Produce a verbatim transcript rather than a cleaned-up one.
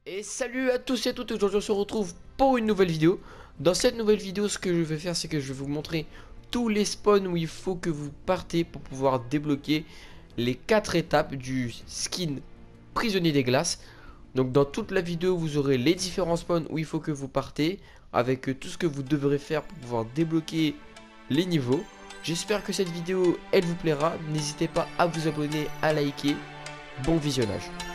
Et salut à tous et à toutes, aujourd'hui on se retrouve pour une nouvelle vidéo. Dans cette nouvelle vidéo, ce que je vais faire, c'est que je vais vous montrer tous les spawns où il faut que vous partez pour pouvoir débloquer les quatre étapes du skin prisonnier des glaces. Donc dans toute la vidéo, vous aurez les différents spawns où il faut que vous partez, avec euh, tout ce que vous devrez faire pour pouvoir débloquer les niveaux. J'espère que cette vidéo, elle vous plaira. N'hésitez pas à vous abonner, à liker. Bon visionnage.